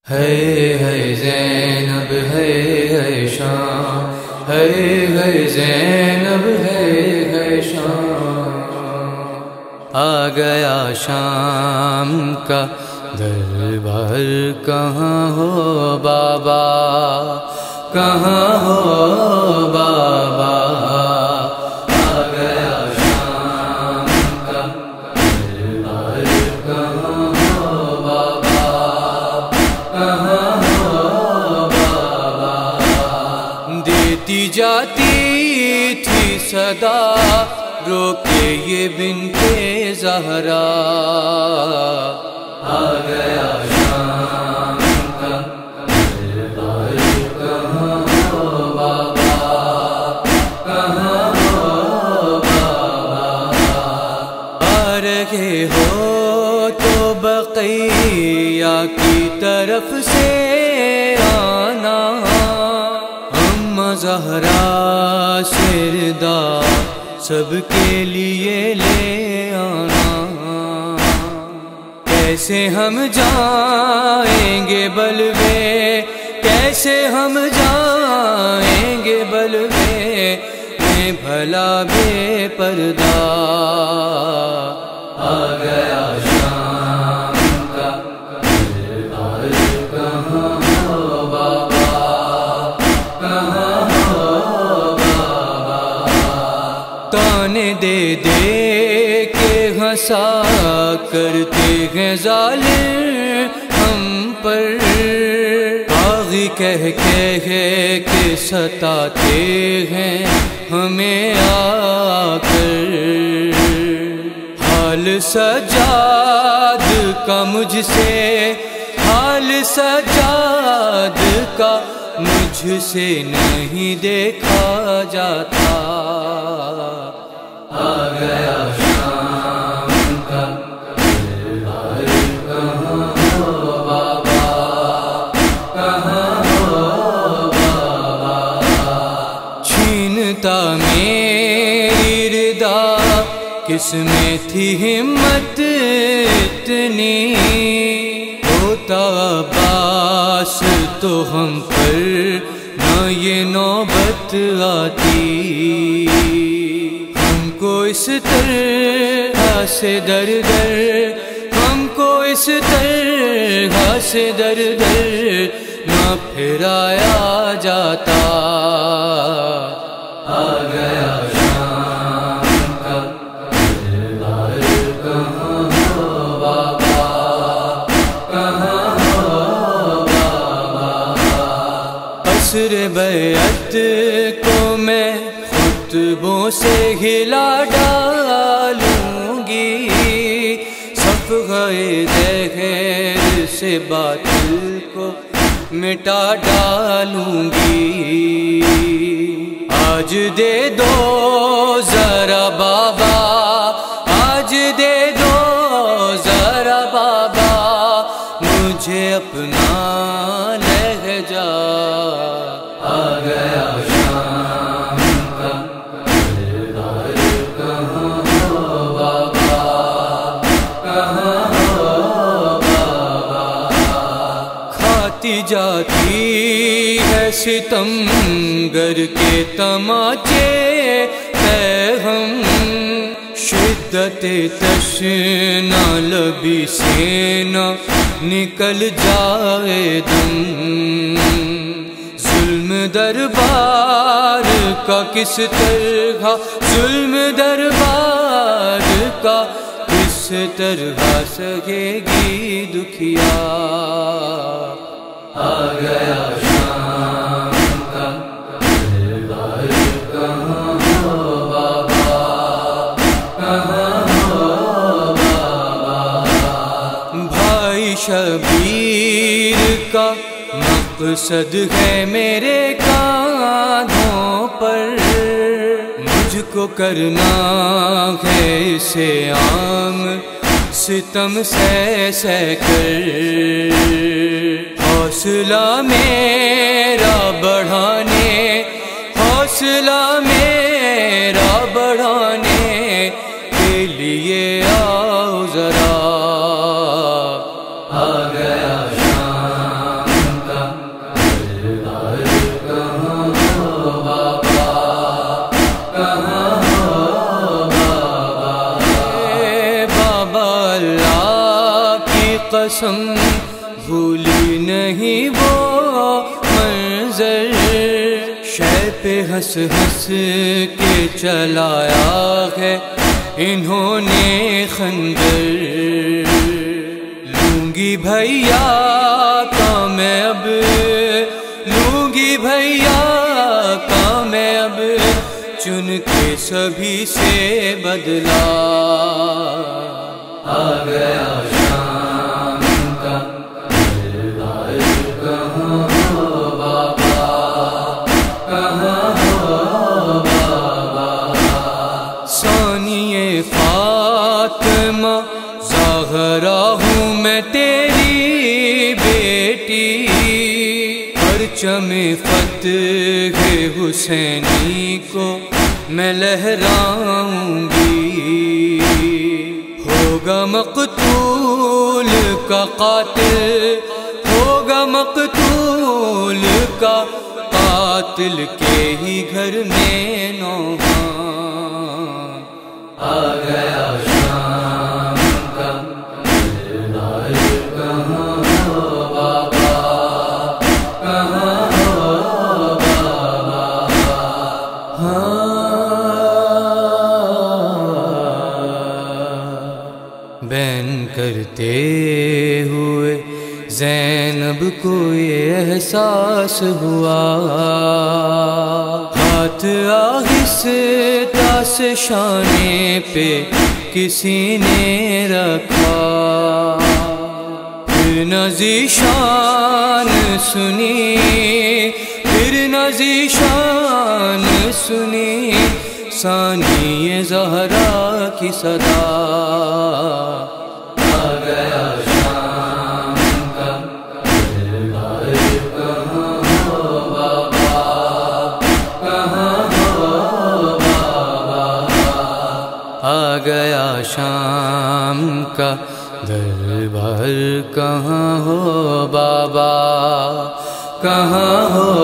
ہے زینب ہے شام، ہے زینب ہے شام، آ گیا شام کا دربار، کہاں ہو بابا، کہاں ہو بابا، آ گیا شام کا دربار، کہاں ہو بابا، کہاں ہو بابا، دیتی جاتی تھی صدا روکے یہ بنت زہرا، آ گیا شام کا دربار، کہاں ہو بابا، کہاں ہو بابا، آ رہے ہو تو بقیہ کی طرف سے آنا، اماں زہرا سردا سب کے لیے لے آنا، کیسے ہم جائیں گے بلوے، کیسے ہم جائیں گے بلوے میں بھلا بے پردہ، آ گیا شام کا دربار، کہاں ہو بابا، کہاں ہو بابا، تانے دے دے کے ہنسا کرتے ہیں ظالم ہم پر، باغی کہہ کے ستاتے ہیں ہمیں آ کر، حال سجاد کا مجھ سے، حال سجاد کا مجھ سے نہیں دیکھا جاتا، آ گیا شام کا دربار، کہاں ہو بابا، کہاں ہو بابا، چھینتا میری ردا کس میں تھی ہمت اتنی، ہوتا عباس تو ہم پر نہ یہ نوبت آتی، ہم کو اس طرح سے در در، ہم کو اس طرح سے در در نہ پھرایا جاتا، آ گیا شام کا دربار، کہاں ہو بابا، کہاں ہو بابا، عصر بیعت کو میں خطبوں سے ہلا ڈالوں گی، صفحہ دہر سے باطل کو مٹا ڈالوں گی، آج دے دو ذرا بابا، آج دے دو ذرا بابا مجھے اپنا لہجہ، آ گیا شام کا دربار، کہاں ہو بابا، کہاں ہو بابا، کھاتی جاتی ہے ستم گر کے تماچے ہم، شدت تشنا لبی سے نہ نکل جائے دم، ظلم دربار کا کس طرح، ظلم دربار کا کس طرح سہے گی دکھیا، آ گیا شام کا دربار، کہاں ہو بابا، کہاں ہو بابا، بھائی شبیر کا مقصد ہے میرے کانھوں پر، مجھ کو کرنا ہے اسے عام ستم سہ کر، حوصلہ میرا بڑھانے، حوصلہ میرا بڑھانے کے لیے آؤ ذرا، آ گیا شام قسم بھولی نہیں وہ منظر، شے پہ ہنس ہنس کے چلایا ہے انہوں نے خنجر، لوں گی بھیا کا میں اب، لوں گی بھیا کا میں اب، چن کے سبھی سے بدلا، آ گیا شام کا دلدار، کہاں ہو بابا، کہاں ہو بابا، ثانی فاطمہ زہرا ہوں میں تیری بیٹی، پرچم فتح حسینی کو میں لہراؤں گی، ہوگا مقتول کا قاتل، ہوگا مقتول کا قاتل کے ہی گھر میں نوحہ، آ گیا شام کا دلدار، کہاں ہو بابا، کہاں ہو بابا، بین کرتے ہوئے زینب کو یہ احساس ہوا، ہاتھ آہستہ سے شانے پہ کسی نے رکھا، پھر نذیشان سنی، پھر نذیشان سنی، ثانی زہرا کی صدا، آ گیا شام کا دلدار، کہاں ہو بابا، کہاں ہو بابا، آ گیا شام کا دربار، کہاں ہو بابا، کہاں ہو